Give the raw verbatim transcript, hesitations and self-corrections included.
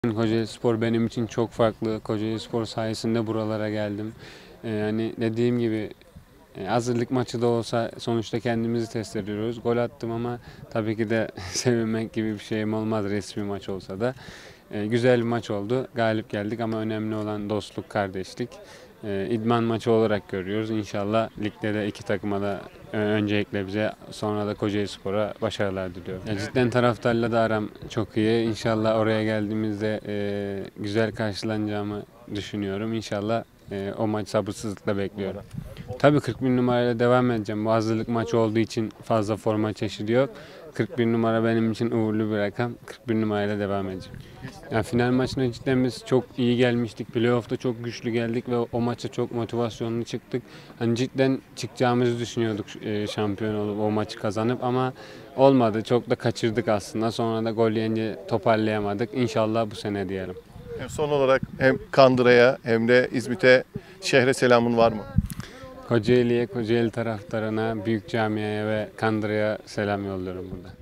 Kocaelispor benim için çok farklı. Kocaelispor sayesinde buralara geldim. Ee, yani dediğim gibi e, hazırlık maçı da olsa sonuçta kendimizi test ediyoruz. Gol attım ama tabii ki de sevinmek gibi bir şeyim olmaz resmi maç olsa da. Ee, güzel bir maç oldu. Galip geldik ama önemli olan dostluk, kardeşlik. Ee, idman maçı olarak görüyoruz. İnşallah ligde de iki takıma da e, öncelikle bize sonra da Kocaelispor'a başarılar diliyorum. Ya cidden taraftarla da aram çok iyi. İnşallah oraya geldiğimizde e, güzel karşılanacağımı düşünüyorum. İnşallah e, o maç sabırsızlıkla bekliyorum. Tabii kırk bir numarayla devam edeceğim. Bu hazırlık maçı olduğu için fazla forma çeşidi yok. kırk bir numara benim için uğurlu bir rakam. kırk bir numarayla devam edeceğim. Yani final maçına cidden biz çok iyi gelmiştik. Playoff'ta çok güçlü geldik ve o maça çok motivasyonlu çıktık. Hani cidden çıkacağımızı düşünüyorduk e, şampiyon olup o maçı kazanıp ama olmadı. Çok da kaçırdık aslında. Sonra da gol yiyince toparlayamadık. İnşallah bu sene diyelim. Son olarak hem Kandıra'ya hem de İzmit'e, şehre selamın var mı? Kocaeli'ye, Kocaeli taraftarına, Büyük Camia'ya ve Kandıra'ya selam yolluyorum burada.